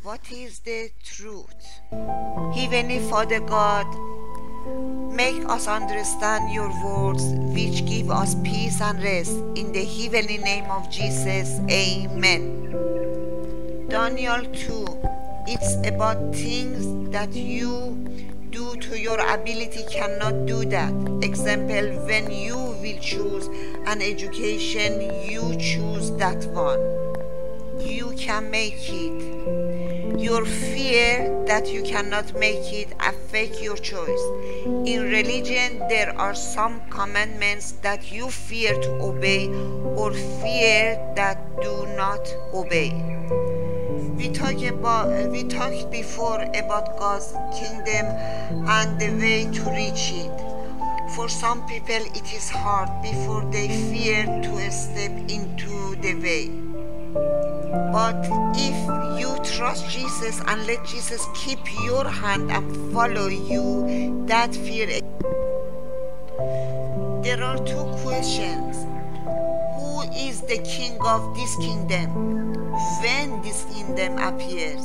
what is the truth? Heavenly Father God, make us understand your words, which give us peace and rest. In the heavenly name of Jesus, amen. Daniel 2, it's about things that you due to your ability cannot do that. Example, when you will choose an education, you choose that one. You can make it. Your fear that you cannot make it affect your choice. In religion, there are some commandments that you fear to obey or fear that do not obey. We talked before about God's kingdom and the way to reach it. For some people it is hard before they fear to step into the way. But if you trust Jesus and let Jesus keep your hand and follow you, that fear. There are two questions. Who is the king of this kingdom? When this kingdom appears?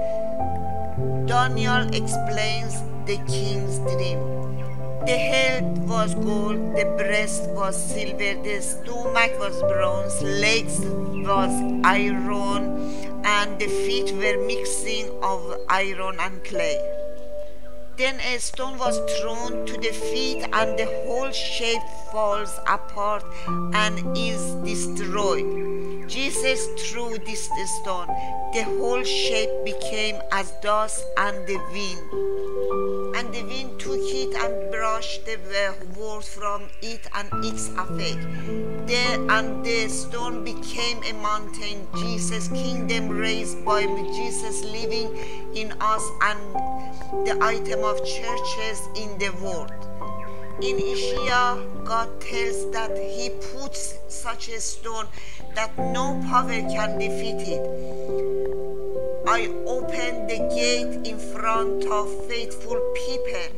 Daniel explains the king's dream. The head was gold, the breast was silver, the stomach was bronze, legs was iron, and the feet were mixing of iron and clay. Then a stone was thrown to the feet, and the whole shape falls apart and is destroyed. Jesus threw this stone. The whole shape became as dust and the wind. And the wind took it and brushed the word from it and its effect. And the stone became a mountain. Jesus' kingdom raised by Jesus living in us and the item of churches in the world. In Isaiah, God tells that He puts such a stone that no power can defeat it. I opened the gate in front of faithful people.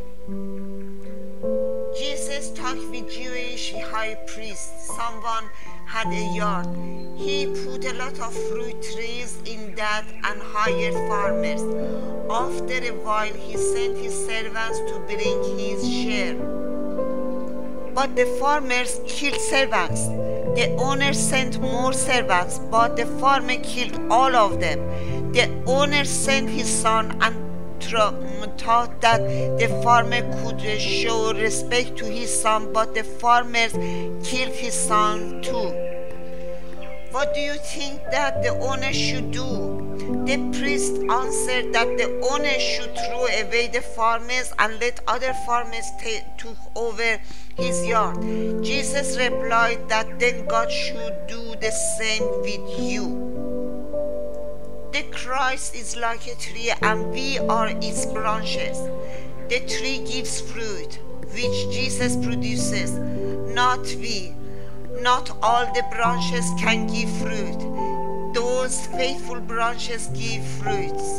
Jesus talked with Jewish high priest. Someone had a yard. He put a lot of fruit trees in that and hired farmers. After a while, he sent his servants to bring his share. But the farmers killed servants. The owner sent more servants, but the farmer killed all of them. The owner sent his son and thought that the farmer could show respect to his son, but the farmers killed his son too. What do you think that the owner should do? The priest answered that the owner should throw away the farmers and let other farmers take over his yard. Jesus replied that then God should do the same with you. The Christ is like a tree and we are its branches. The tree gives fruit, which Jesus produces, not we. Not all the branches can give fruit. Those faithful branches give fruits.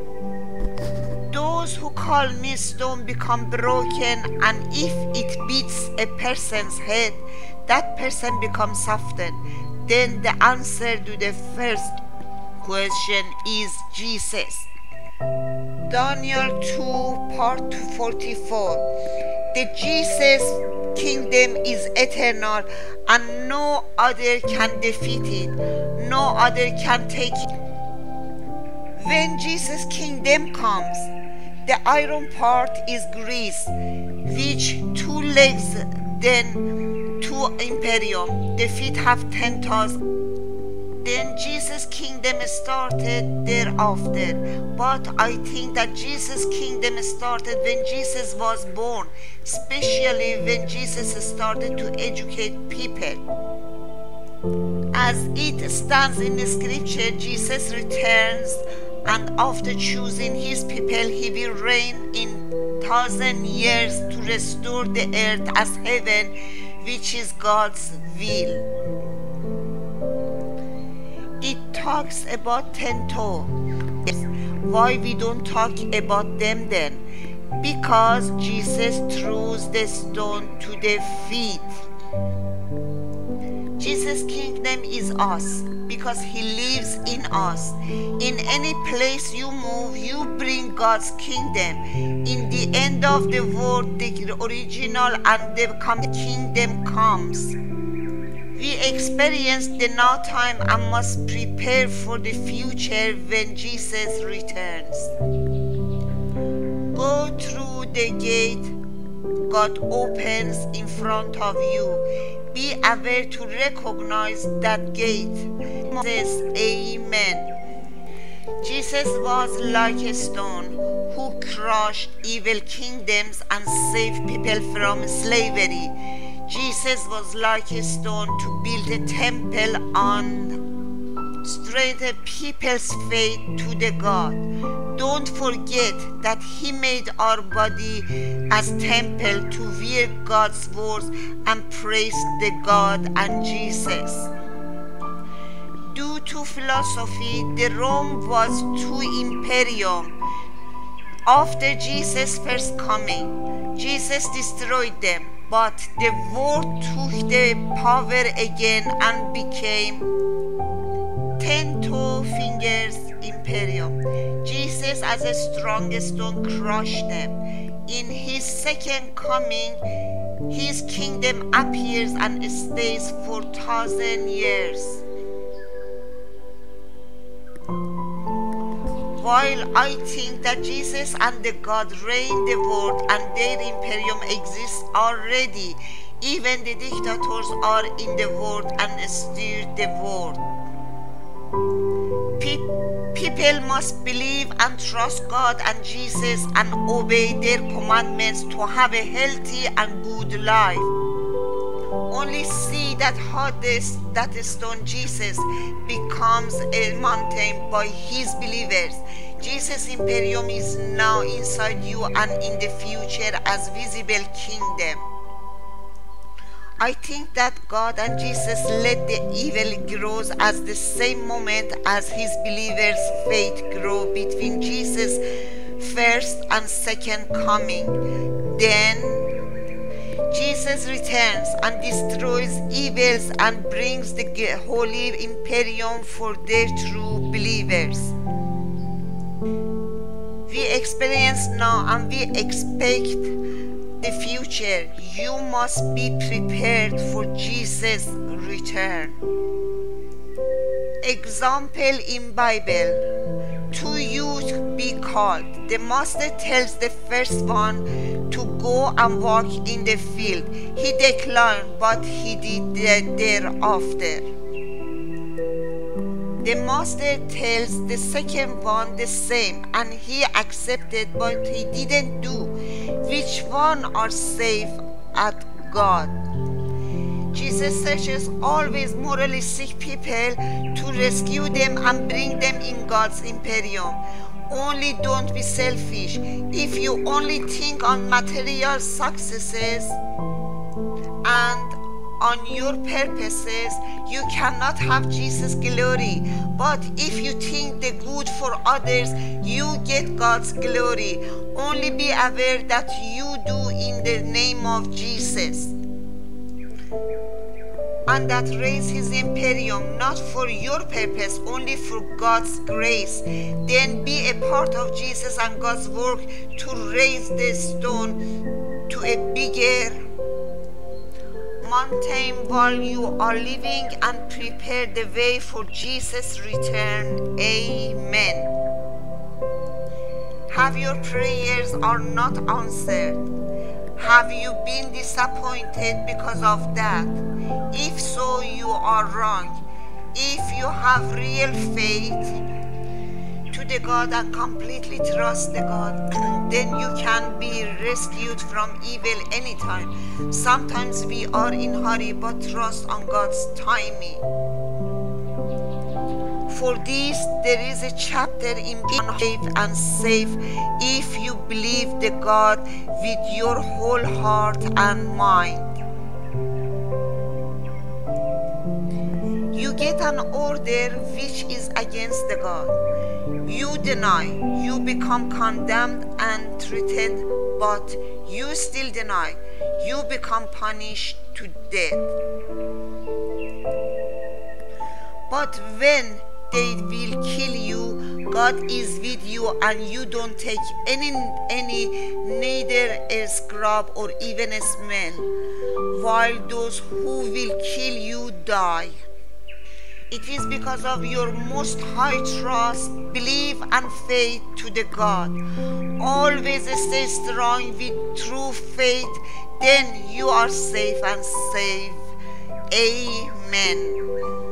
Those who call me stone become broken, and if it beats a person's head, that person becomes softened. Then the answer to the first question is Jesus. Daniel 2 part 44. The Jesus kingdom is eternal and no other can defeat it. No other can take it. When Jesus' kingdom comes, the iron part is Greece, which 2 legs, then 2 imperium. The feet have 10 toes. Then Jesus' kingdom started thereafter. But I think that Jesus' kingdom started when Jesus was born, especially when Jesus started to educate people. As it stands in the scripture, Jesus returns, and after choosing his people, he will reign in 1,000 years to restore the earth as heaven, which is God's will. It talks about 10 toes. Why we don't talk about them then? Because Jesus throws the stone to the feet. Jesus' kingdom is us because he lives in us. In any place you move, you bring God's kingdom. In the end of the world, the original and the kingdom comes. We experience the now time and must prepare for the future when Jesus returns. Go through the gate God opens in front of you. Be aware to recognize that gate. Says, Amen. Jesus was like a stone who crushed evil kingdoms and saved people from slavery. Jesus was like a stone to build a temple on, strengthen people's faith to the God. Don't forget that he made our body as temple to hear God's words and praise the God and Jesus. Due to philosophy, the Rome was two imperium. After Jesus' first coming, Jesus destroyed them, but the world took the power again and became 10 fingers imperium. Jesus as a strong stone crushed them. In his second coming, his kingdom appears and stays for 1,000 years. While I think that Jesus and the God reign the world and their imperium exists already, even the dictators are in the world and steer the world. People must believe and trust God and Jesus and obey their commandments to have a healthy and good life. Only see that how that stone Jesus becomes a mountain by his believers. Jesus' imperium is now inside you and in the future as visible kingdom. I think that God and Jesus let the evil grows at the same moment as his believers' faith grow between Jesus' first and second coming. Then Jesus returns and destroys evils and brings the holy imperium for their true believers. We experience now and we expect the future. You must be prepared for Jesus' return. Example in Bible. 2 youth be called. The master tells the first one to go and walk in the field. He declined, but he did thereafter. The master tells the second one the same, and he accepted, but he didn't do. Which one are safe at God? Jesus searches always morally sick people to rescue them and bring them in God's imperium. Only don't be selfish. If you only think on material successes and on your purposes, you cannot have Jesus' glory. But if you think the good for others, you get God's glory. Only be aware that you do in the name of Jesus, and that raise his imperium not for your purpose, only for God's grace. Then be a part of Jesus and God's work to raise the stone to a bigger mountain while you are living and prepare the way for Jesus' return. Amen. Have your prayers are not answered? Have you been disappointed because of that? If so, you are wrong. If you have real faith to the God and completely trust the God, then you can be rescued from evil anytime. Sometimes we are in hurry, but trust on God's timing. For this, there is a chapter in Safe and Safe if you believe the God with your whole heart and mind. You get an order which is against the God. You deny, you become condemned and threatened, but you still deny. You become punished to death. But when they will kill you, God is with you, and you don't take any neither a scrub or even a smell, while those who will kill you die. It is because of your most high trust, belief, and faith to the God. Always stay strong with true faith, then you are safe and safe. Amen.